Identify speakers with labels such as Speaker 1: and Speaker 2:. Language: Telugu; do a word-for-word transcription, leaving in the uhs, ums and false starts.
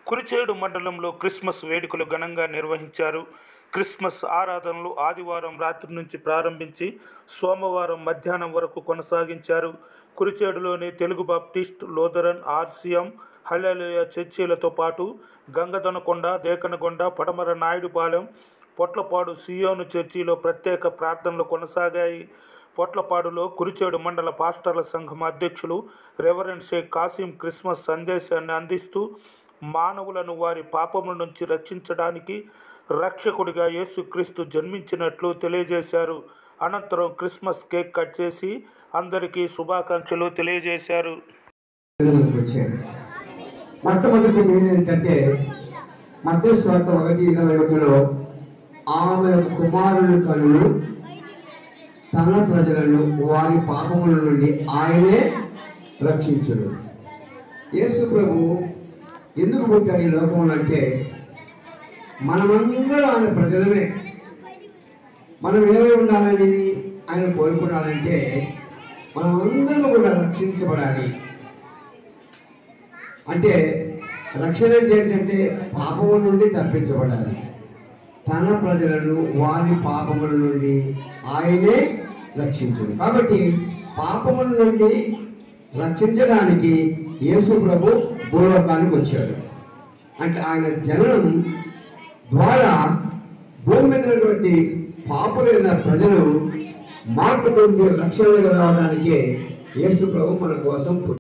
Speaker 1: కురిచేడు మండలంలో క్రిస్మస్ వేడుకలు ఘనంగా నిర్వహించారు. క్రిస్మస్ ఆరాధనలు ఆదివారం రాత్రి నుంచి ప్రారంభించి సోమవారం మధ్యాహ్నం వరకు కొనసాగించారు. కురిచేడులోని Telugu Baptist, Lutheran, RCM, hallelujah చర్చిలతో పాటు గంగదొనకొండ, దేకనగొండ, పడమర నాయుడుపాలెం, పొట్లపాడు సియోను చర్చిలో ప్రత్యేక ప్రార్థనలు కొనసాగాయి. పొట్లపాడులో కురిచేడు మండల పాస్టర్ల సంఘం అధ్యక్షులు రెవరెండ్ షేక్ కాసిం క్రిస్మస్ సందేశాన్ని అందిస్తూ మానవులను వారి పాపముల నుంచి రక్షించడానికి రక్షకుడిగా యేసుక్రీస్తు జన్మించినట్లు తెలియజేశారు. అనంతరం క్రిస్మస్ కేక్ కట్ చేసి అందరికీ శుభాకాంక్షలు తెలియజేశారు.
Speaker 2: మొట్టమొదటి మీన్ ఏంటంటే మత్తయి సువార్త ఒకటి ఇరవై ఒకటిలో ఆమె కుమారుని కనులు తన ప్రజలను వారి పాపముల నుండి ఆయనే రక్షించుడు. యేసు ప్రభు ఎందుకు పుట్టాడు ఈ లోకంలో అంటే మనమందరం ఆయన ప్రజలమే. మనం ఏమై ఉండాలని ఆయన కోరుకున్నాడంటే మనమందరం కూడా రక్షించబడాలి. అంటే రక్షణ అంటే ఏంటంటే పాపముల నుండి తప్పించబడాలి. తన ప్రజలను వారి పాపముల నుండి ఆయనే రక్షించుడు. కాబట్టి పాపముల నుండి రక్షించడానికి యేసు ప్రభు భూలోకానికి వచ్చాడు. అంటే ఆయన జననం ద్వారా భూమి మీద ఉన్నటువంటి పాపులైన ప్రజలు మార్పు పొంది రక్షణ రావడానికే యేసు ప్రభు మన కోసం